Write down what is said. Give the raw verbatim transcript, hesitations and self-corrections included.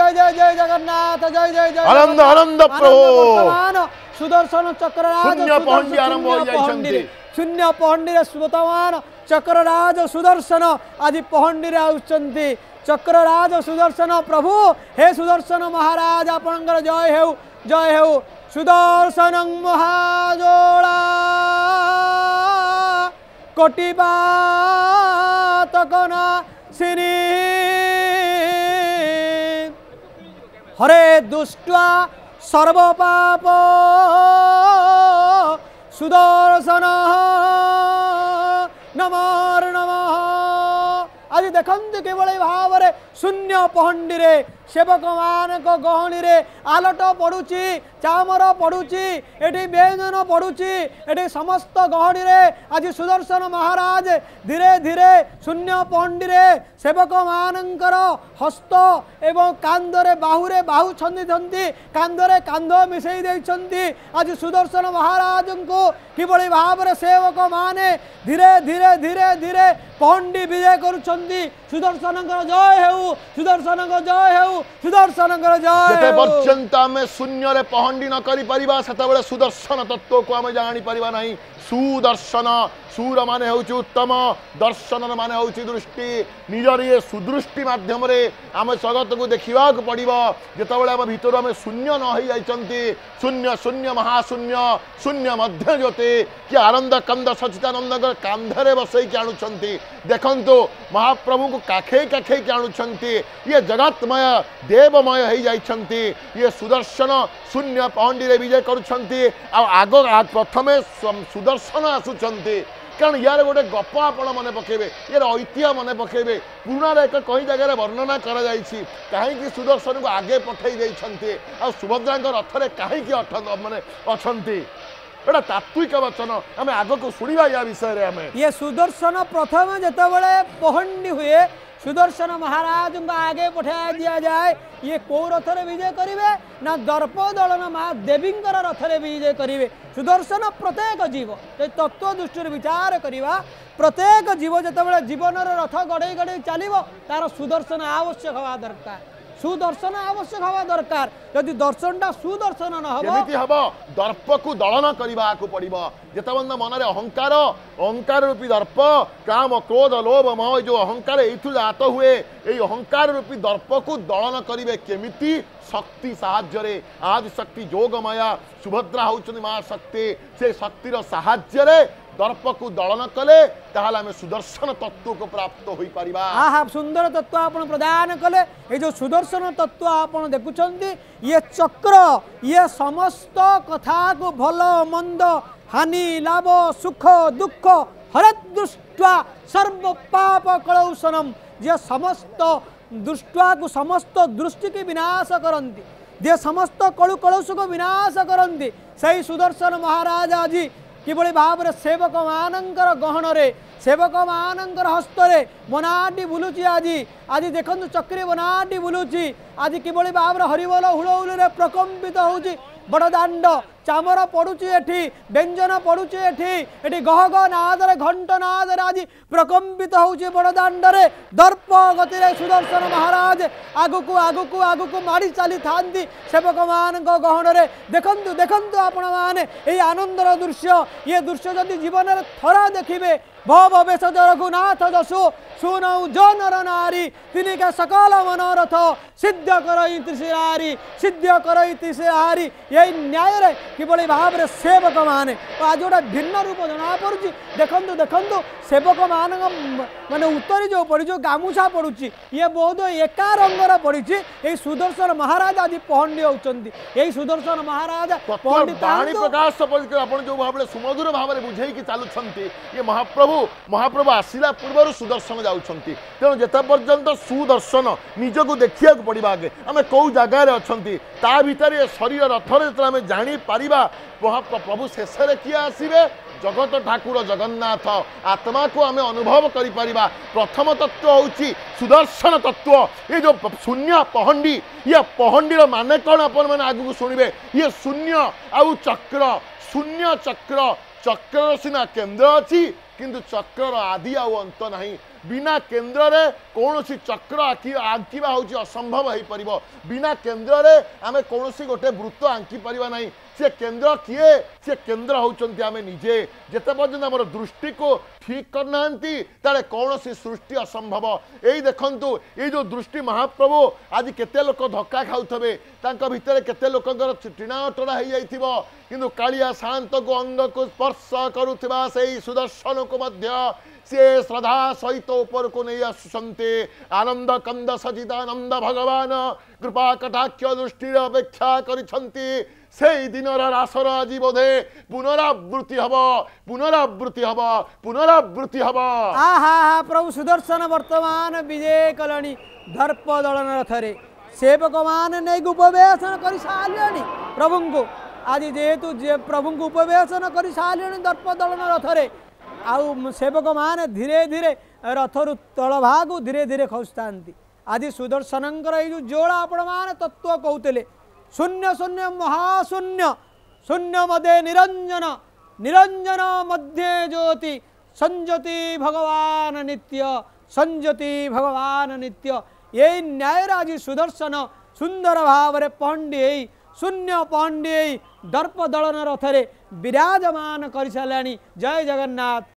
जय जय जय जगन्नाथ जय जय जय आनंद आनंद प्रभु वर्तमान सुदर्शन चक्रराज शून्य पहंडी आरंभ हो जाइछन्ति शून्य पहंडी रे वर्तमान चक्रराज सुदर्शन आज पहंडी रे आउछन्ति चक्रराज सुदर्शन प्रभु हे सुदर्शन महाराज आपनकर जय हेउ जय हेउ सुदर्शन महाजोड़ा कोटिपातकना श्री हरे दुष्टा सर्वपाप सुदर्शन नमः नमः आज देखते केवल भाव में शून्य पहंडी रे सेवक मान गहणी रे आलट पड़ुची चामर पड़ुची एटी व्यंजन पड़ुची एटी समस्त गहणी रे आज सुदर्शन महाराज धीरे धीरे शून्य पहंडी रे सेवक मानकर हस्त एवं कांदरे बाहुरे बाहु छंदी छंदी कांदरे कांद मिसई देइछंती आज सुदर्शन महाराज को किभली भाव में सेवक माने धीरे धीरे धीरे धीरे पहंडी विजय करुछंती सुदर्शन जय हेउ सुदर्शन जय हेउ सुदर्शन जय पर्यंत आम शून्य पहंडी न करी परिबा सेतबेले सुदर्शन तत्व को आम जानी परिबा नहीं सुदर्शन सूर माने होउची उत्तम दर्शन माने होउची दृष्टि निजर ये सुदृष्टि माध्यम रे आम जगत को देखा पड़ो जितेबाला आम भीतर आम शून्य न हो जाइछंती शून्य शून्य महाशून्य शून्य मध्य ज्योति कि आनंद कंद सचिदानंद कांधरे बसई आणुछंती देखंतु महाप्रभु को काखे काखे आणुछंती ये जगतमय देवमय हो जाइछंती ये सुदर्शन शून्य पहंडी रे विजय करुछंती आग प्रथमे सुदर्शन आसुछंती कारण यार गोटे गप आपण मन पकेबे यार ऐतिह्य मन पकेबे पुराण एक कई जगह वर्णना करा जाइछि कहीं सुदर्शन को आगे पठई जाइछंती आ सुभद्रा रथरे कहीं माने अछंती एटा तात्विक वचन आम आग को शुणा या विषय आम ये सुदर्शन प्रथम जितेबाला पहंडी हुए सुदर्शन महाराज को आगे पठा दिया जाए ये कौ रथरे विजय करेंगे ना दर्प दलन महादेवी रथरे विजय करेंगे सुदर्शन प्रत्येक जीव तत्व दृष्टि विचार करवा प्रत्येक जीव जितेबाला जीवन रथ गड़े गड़े चलो तार सुदर्शन आवश्यक हवा दरकार सुदर्शन आवश्यक हवा दरकार यदि दर्शनटा सुदर्शन न हो दर्प को दलन करने को पड़ो जितेबाला मन में अहंकार अहंकार रूपी दर्प काम क्रोध लोभ मोह जो अहंकार ये जात हुए ये अहंकार रूपी दर्प को दलन करेंगे केमिति शक्ति साहाय्य आज शक्ति जोगमाया सुभद्रा होउछनी मां शक्ति से शक्तिर साहाय्य दर्प को दलन कले ताहले आमे सुदर्शन तत्व को प्राप्त होई परिबा। हाँ हाँ सुंदर तत्व आपण प्रदान कले ये जो सुदर्शन तत्व आपण देखुछंती ये चक्र ये समस्त कथा को भल मंद हानि लाभ सुख दुख हरत दृष्ट्वा सर्व पाप कलौषणम जे समस्त दृष्ट्वा को समस्त दृष्टि की विनाश करंती जे समस्त कलु कलुष को विनाश करंती सही सुदर्शन महाराज आज किभली भाव में सेवक मानकर गहन रे सेवक मानकर हस्त रे बनाटी बुलुची आज आज देखो चक्री बनाटी बुलुची आज किभली भाव में हरिबोल हुलहुल रे प्रकम्पित होउची बड़दाण्ड चामर पड़ुची एठी व्यंजन पड़ुची एठी एठी गह गह नादरे घंट नादरे आज प्रकम्पित होउची बड़दाण्ड रे दर्प गति रे सुदर्शन महाराज आगुकु आगुकु आगुकु मारी चली थांती सेवक मान गहन रे देखंतु देखंतु आपण माने एई आनंदर दृश्य ये दृश्य जदि जीवन रे थरा देखिबे भव बेसज रघुनाथ दसु सुनौ जो नर नारी तिनिका सकल मनोरथ सिद्ध करई त्रिशिरारी सिद्ध करई त्रिशिरारी यही न्याय रे किभली भाव में सेवक माने आज गोटे भिन्न रूप जना पड़ुची देखंतु देखंतु सेवक मान माने उत्तरी जो पड़ी जो गामुछा पड़ुची ये बहुत एका रंगर पड़ी ये सुदर्शन महाराज आज पहंडी होउचंती यही सुदर्शन महाराज पहंडी पानी प्रकाश आपण जो भाव सुमधुर भाव में बुझे कि चलुछंती ये महाप्रभु महाप्रभु आसिला पूर्व सुदर्शन जाउछंती तेणु जेते पर्यंत सुदर्शन निजको देखिया पड़िबा आगे आमे कौ जगार अछंती ता भितर ये शरीर रथरे जते आमे जानि परिबा प्रभु शेष रे किया आसीबे जगत ठाकुर जगन्नाथ आत्मा को आमे अनुभव करि परिबा प्रथम तत्व होउची सुदर्शन तत्व ये जो शून्य पहंडी ये पहंडीर माने कौन अपन माने आगु सुनिबे ये शून्य आउ चक्र शून्य चक्र चक्र सिना केंद्र अच्छी किंतु चक्र आदि आउ अंत नहीं बिना केन्द्र रे कौन सी चक्र आंकी आंकिबा होची असंभव हो परिबो बिना केन्द्र रे आमे कौन सी गोटे वृत्त आंकी परिबा नहीं से केन्द्र किए से केन्द्र होचंती आमे निजे जेते पर्यंत हमर दृष्टि को ठीक करना ताले कौन सी सृष्टि असंभव यही देखंतु ये जो दृष्टि महाप्रभु आज केते लोक धक्का खाउथबे तांका भितर केते लोकंकर टिणा टणा हो जाइथिबो किंतु कालिया शांत को अंग को स्पर्श करुथिबा सेही सुदर्शन को मध्य से श्रद्धा सहित ऊपर को नहीं आसुचंते आनंद कंद सचिदानंद भगवान कृपा कटाक्ष दृष्टि अपेक्षा करिछंती से दिन रासर आज बोधे पुनरावृत्ति हम पुनरावृत्ति हम पुनरावृत्ति हम आहा प्रभु सुदर्शन वर्तमान विजय कलनी दर्प दलन रथरे सेवक मान नहीं उपवेशन कर सारे प्रभु को आज जेहेतु जे प्रभु को उपवेशन कर सारे दर्प दलन रथरे आउ सेवक मान धीरे धीरे रथरु तल भाग धीरे धीरे खसुता आज सुदर्शन जो जोड़ा आपण मान तत्व कहते शून्य शून्य महाशून्य शून्य मध्य निरंजन निरंजन मध्य ज्योति संज्योति भगवान नित्य संज्योति भगवान नित्य यही न्यायराज सुदर्शन सुंदर भाव में पहंडी शून्य पहंडी दर्प दलन रथरे विराजमान कर सारे जय जगन्नाथ।